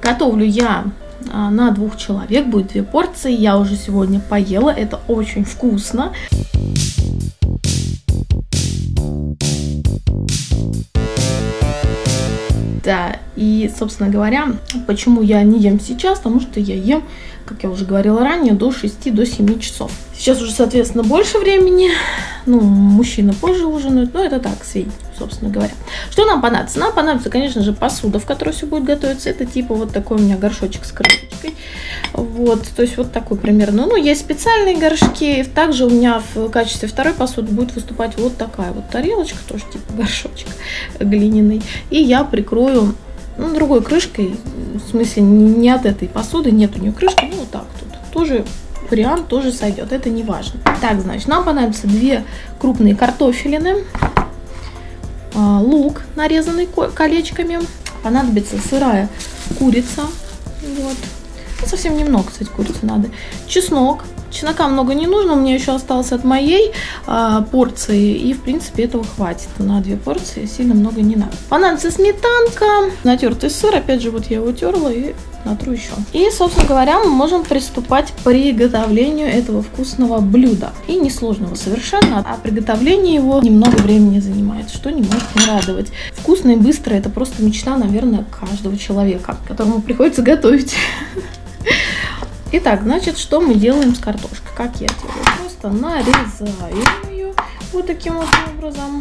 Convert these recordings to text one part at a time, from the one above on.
Готовлю я на 2 человек, будет 2 порции. Я уже сегодня поела, это очень вкусно. Да, и, собственно говоря, почему я не ем сейчас, потому что я ем, как я уже говорила ранее, до 6-7 часов. Сейчас уже, соответственно, больше времени, ну, мужчины позже ужинают, но это так, сведения, собственно говоря. Что нам понадобится? Нам понадобится, конечно же, посуда, в которой все будет готовиться. Это типа вот такой у меня горшочек с крышечкой. Вот, то есть вот такой примерно. Ну, есть специальные горшки. Также у меня в качестве второй посуды будет выступать вот такая вот тарелочка, тоже типа горшочек глиняный. И я прикрою другой крышкой, в смысле не от этой посуды, нет у нее крышки, ну вот так тут. Тоже вариант тоже сойдет, это не важно. Так, значит, нам понадобится 2 крупные картофелины, лук, нарезанный колечками, понадобится сырая курица, вот. Совсем немного, кстати, курицы надо. Чеснок. Чеснока много не нужно, у меня еще осталось от моей порции, и, в принципе, этого хватит. На 2 порции сильно много не надо. Понадобится сметанка, натертый сыр, опять же, вот я его терла и натру еще. И, собственно говоря, мы можем приступать к приготовлению этого вкусного блюда. И несложного совершенно, а приготовление его немного времени занимает, что не может не радовать. Вкусно и быстро — это просто мечта, наверное, каждого человека, которому приходится готовить. Итак, значит, что мы делаем с картошкой? Как я делаю? Просто нарезаю ее вот таким вот образом.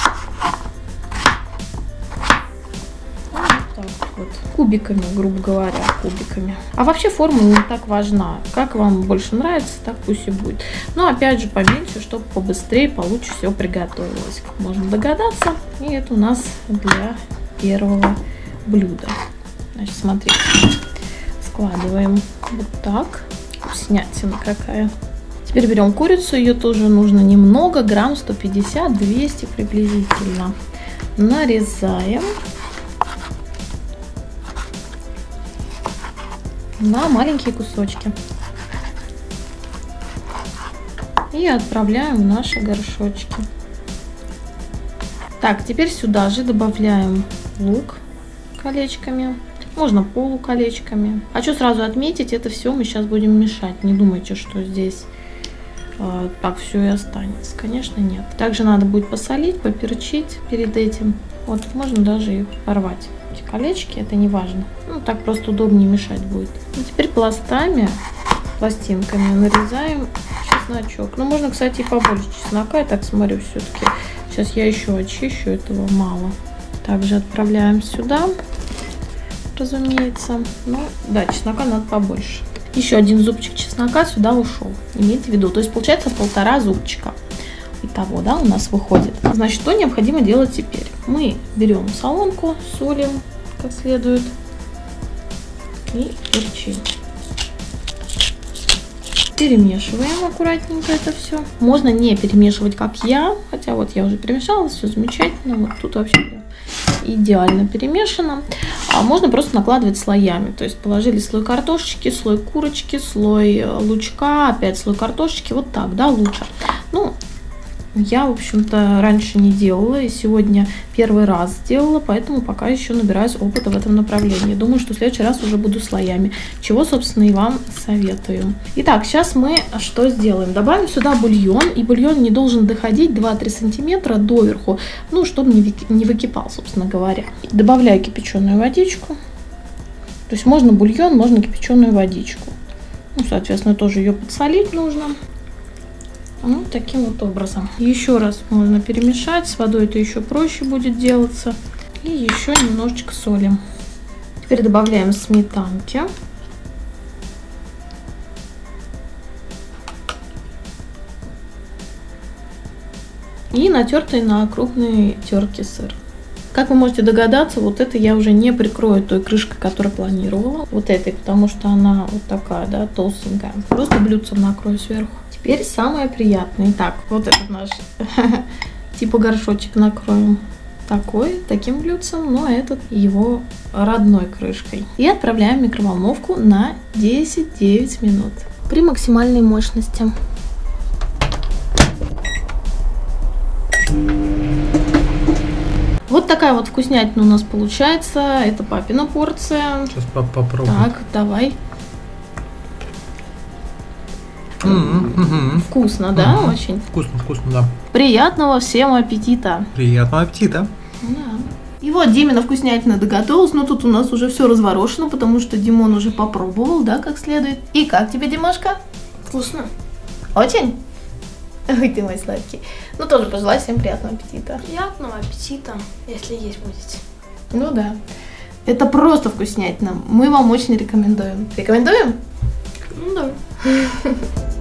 Вот так вот. Кубиками, грубо говоря, кубиками. А вообще форма не так важна. Как вам больше нравится, так пусть и будет. Но опять же поменьше, чтобы побыстрее, получше все приготовилось. Как можно догадаться. И это у нас для первого блюда. Значит, смотрите. Складываем вот так. Вкуснятина какая. Теперь берем курицу, ее тоже нужно немного, грамм 150-200 приблизительно. Нарезаем на маленькие кусочки. И отправляем в наши горшочки. Так, теперь сюда же добавляем лук колечками. Можно полуколечками. Хочу сразу отметить, это все мы сейчас будем мешать. Не думайте, что здесь так все и останется. Конечно, нет. Также надо будет посолить, поперчить перед этим. Вот, можно даже и порвать эти колечки, это не важно. Ну, так просто удобнее мешать будет. И теперь пластинками нарезаем чесночок. Ну, можно, кстати, и побольше чеснока. Я так смотрю, все-таки. Сейчас я еще очищу, этого мало. Также отправляем сюда. Разумеется. Ну, да, чеснока надо побольше. Еще 1 зубчик чеснока сюда ушел. Имейте в виду. То есть получается 1,5 зубчика. Итого, да, у нас выходит. Значит, что необходимо делать теперь? Мы берем соломку, солим как следует и перчим. Перемешиваем аккуратненько это все. Можно не перемешивать, как я. Хотя вот я уже перемешала, все замечательно. Вот тут вообще идеально перемешано. А можно просто накладывать слоями. То есть положили слой картошечки, слой курочки, слой лучка, опять слой картошечки. Вот так, да, лучше. Ну, я, в общем-то, раньше не делала. И сегодня первый раз сделала. Поэтому пока еще набираюсь опыта в этом направлении. Думаю, что в следующий раз уже буду слоями. Чего, собственно, и вам советую. Итак, сейчас мы что сделаем? Добавим сюда бульон. И бульон не должен доходить 2-3 сантиметра доверху. Ну, чтобы не выкипал, собственно говоря. Добавляю кипяченую водичку. То есть можно бульон, можно кипяченую водичку. Ну, соответственно, тоже ее подсолить нужно. Вот таким вот образом. Еще раз можно перемешать. С водой это еще проще будет делаться. И еще немножечко соли. Теперь добавляем сметанки. И натертый на крупной терке сыр. Как вы можете догадаться, вот это я уже не прикрою той крышкой, которую планировала. Вот этой, потому что она вот такая, да, толстенькая. Просто блюдцем накрою сверху. Теперь самое приятное. Итак, вот этот наш типа горшочек накроем таким блюдцем, но этот его родной крышкой. И отправляем в микроволновку на 10-9 минут при максимальной мощности. Вот такая вот вкуснятина у нас получается. Это папина порция. Сейчас папа попробует. Так, давай. Вкусно, да, очень? Вкусно, вкусно, да. Приятного всем аппетита. Приятного аппетита. Да. И вот Димина вкуснятина доготовилась, но тут у нас уже все разворошено, потому что Димон уже попробовал, да, как следует. И как тебе, Димашка? Вкусно. Очень? Ой, ты мой сладкий. Ну, тоже пожелай всем приятного аппетита. Приятного аппетита, если есть будете. Ну да. Это просто вкуснятина. Мы вам очень рекомендуем. Рекомендуем? Ну да.